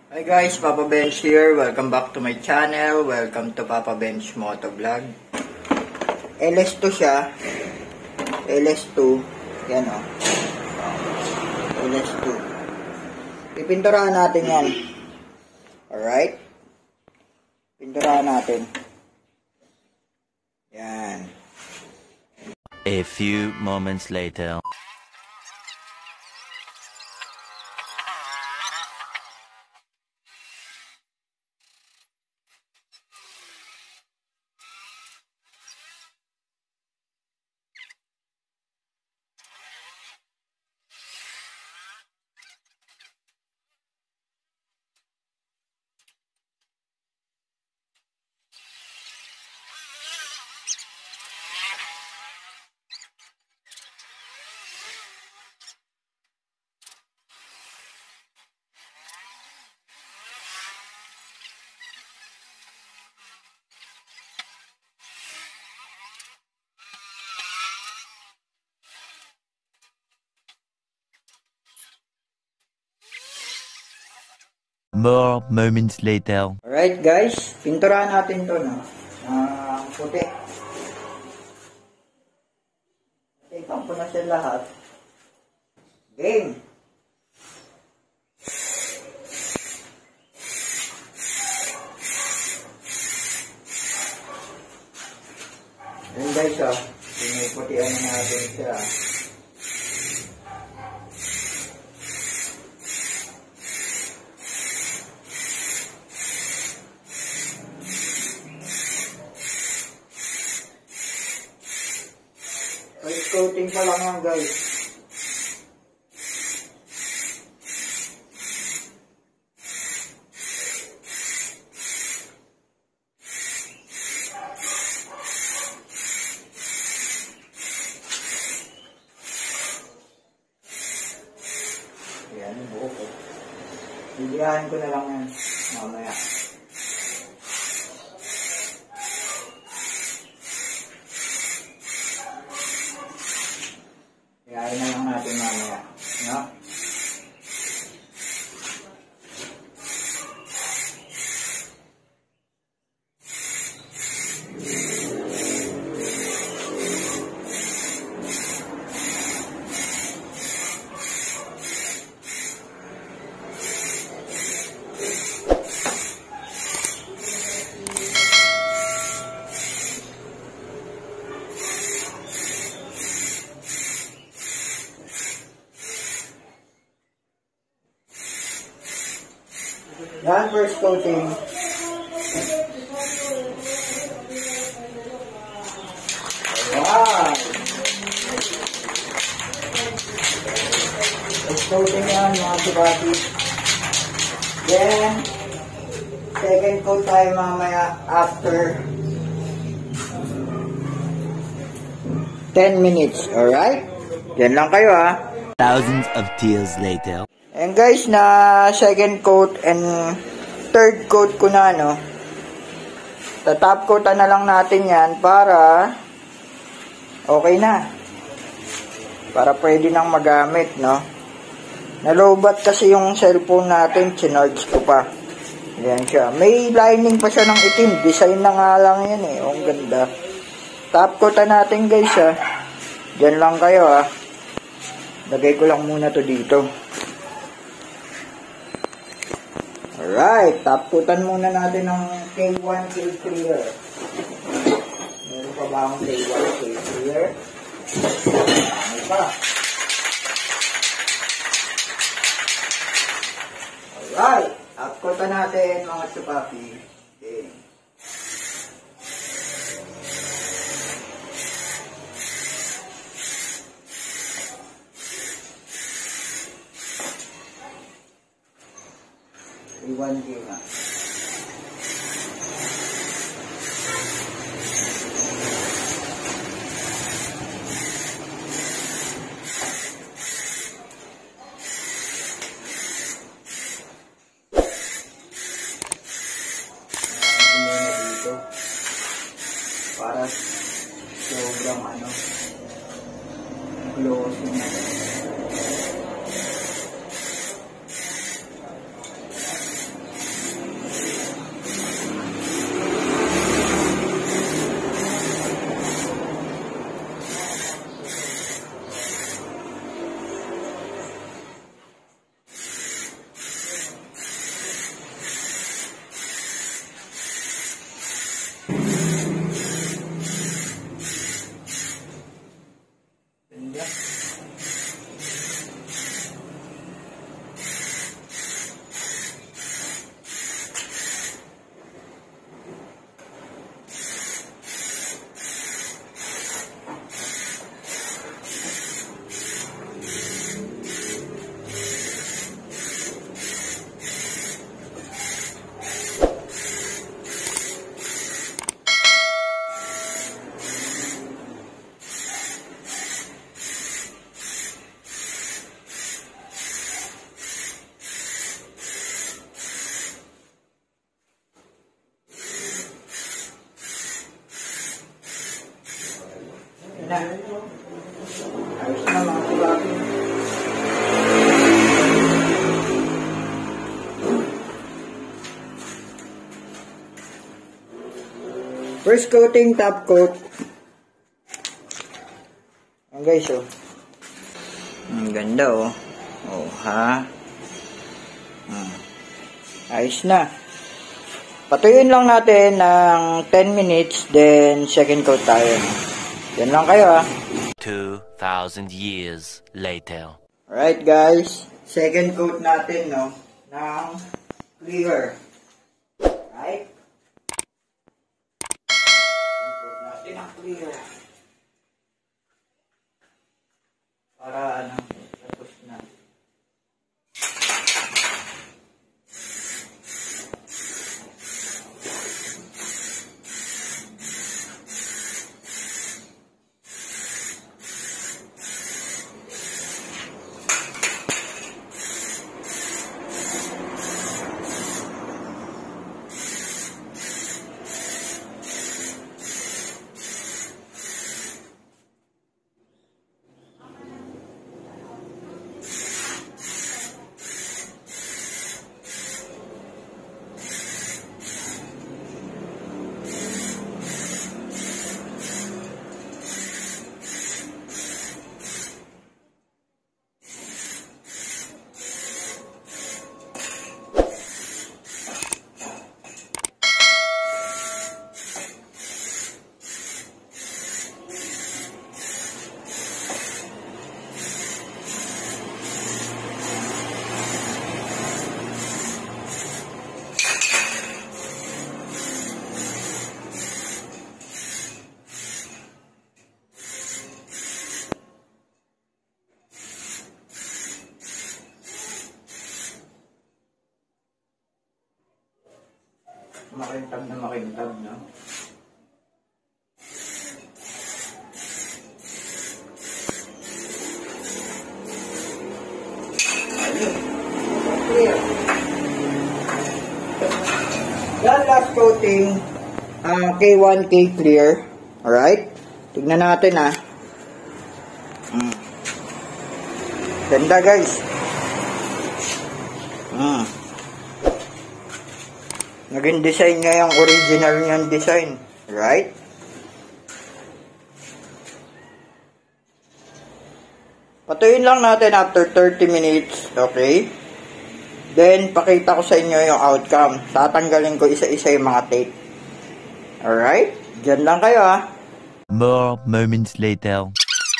Hi guys, Papa Benj here. Welcome back to my channel. Welcome to Papa Benj Motovlog. LS2 siya. LS2. Yan o. LS2. Pipinturahan natin yan. Alright? Pinturahan natin. Yan. A few moments later. More moments later. Alright guys, pinturahan natin to, no? Puti. Ipang ko na siya lahat. Game! Ayan guys, pinuputian na natin siya. First coating pa lang yan guys. Ayan, buo ko. Bibiyahin ko na lang yan mamaya. Biyahin na lang natin mamaya. No? Yan, first coating. Wow! First coating yan, mga subati. Then, second coat tayo mamaya after 10 minutes. Alright? Yan lang kayo Thousands of tears later. And guys, na second coat and third coat ko na, no? Tatop coatan na lang natin yan para okay na. Para pwede nang magamit, no? Nalobat kasi yung cellphone natin, chinarge ko pa. Yan siya. May lining pa siya ng itim. Design na nga lang yan eh. Ang ganda. Top coatan natin guys, Diyan lang kayo, Lagay ko lang muna to dito. Alright, taputan muna natin ng K1, K clear. Meron pa ba akong K1, K clear? Ano pa? Alright, taputan natin mga supapi. Okay. K1 nga. Dito para sobrang close na. na. Ayos na mga chupapi. First coating, top coat. Ayan guys, oh. Ang ganda, oh. Oh, ha? Ayos na. Patuyuin lang natin ng 10 minutes, then second coat tayo. Yan lang kayo, ha? 2,000 years later. Alright, guys. Second coat natin, no? Ng clear. Right? Clear. Para ano, tapos na. Makintab na makintab, no? Clear. Yan, last coating, K1, K clear. Alright? Tignan natin, ha? Ganda, guys. Naging design niya yung original niyang design. Right? Patuyin lang natin after 30 minutes. Okay? Then, pakita ko sa inyo yung outcome. Tatanggalin ko isa-isa yung mga tape. Alright? Diyan lang kayo, ha? More moments later.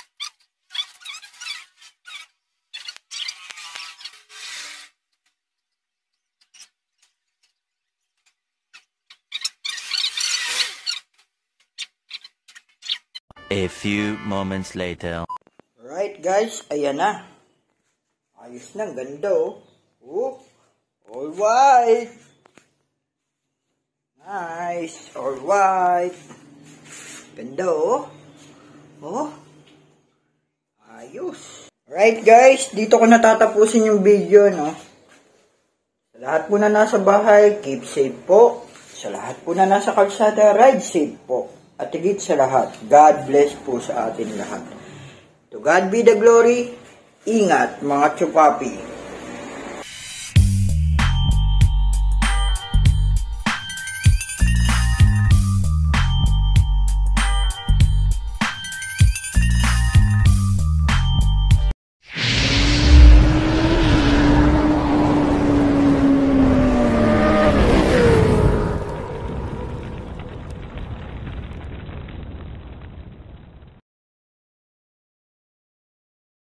A few moments later. Alright guys, ayan na. Ayos na, ganda, oh. Oh, all white. Nice, all white. Ganda, oh. Oh, ayos. Alright guys, dito ko natatapusin yung video, no. Sa lahat po na nasa bahay, keep safe po. Sa lahat po na nasa kalsada, ride safe po. At higit sa lahat, God bless po sa atin lahat. To God be the glory. Ingat mga chupapi.